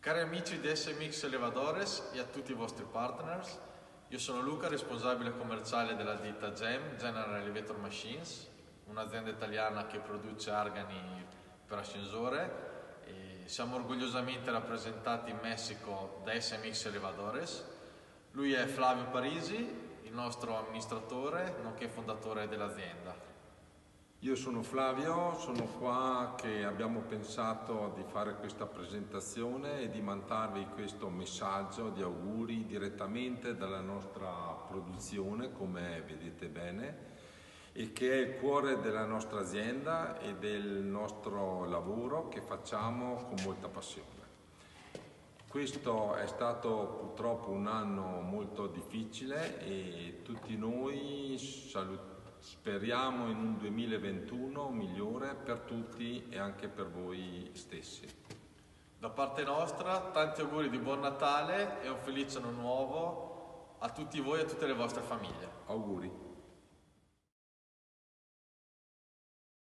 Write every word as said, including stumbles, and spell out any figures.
Cari amici di S M X Elevadores e a tutti i vostri partners, io sono Luca, responsabile commerciale della ditta G E M, General Elevator Machines, un'azienda italiana che produce organi per ascensore. E siamo orgogliosamente rappresentati in Messico da S M X Elevadores. Lui è Flavio Parisi, il nostro amministratore, nonché fondatore dell'azienda. Io sono Flavio, sono qua che abbiamo pensato di fare questa presentazione e di mandarvi questo messaggio di auguri direttamente dalla nostra produzione, come vedete bene, e che è il cuore della nostra azienda e del nostro lavoro che facciamo con molta passione. Questo è stato purtroppo un anno molto difficile e tutti noi salutiamo. Speriamo in un duemilaventuno migliore per tutti e anche per voi stessi. Da parte nostra, tanti auguri di buon Natale e un felice anno nuovo a tutti voi e a tutte le vostre famiglie. Auguri.